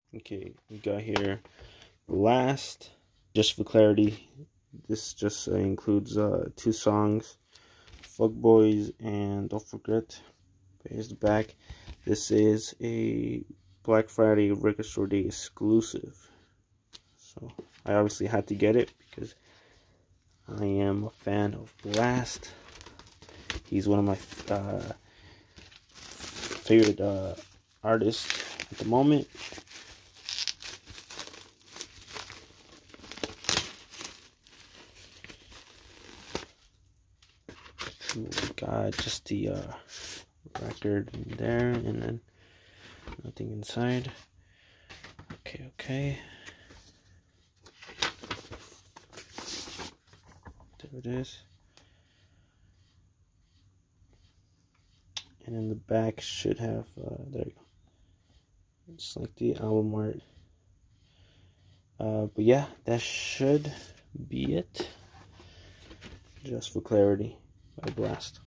Okay, we got here Blxst. Just for clarity, this just includes 2 songs, Fuck Boys and Don't Forget. But here's the back. This is a Black Friday Record Store Day exclusive. So I obviously had to get it because I am a fan of Blxst. He's one of my favorite artists at the moment. We got just the record in there, and then nothing inside. Okay. There it is. And in the back should have there you go. It's like the album art. But yeah, that should be it. Just for clarity, by Blxst.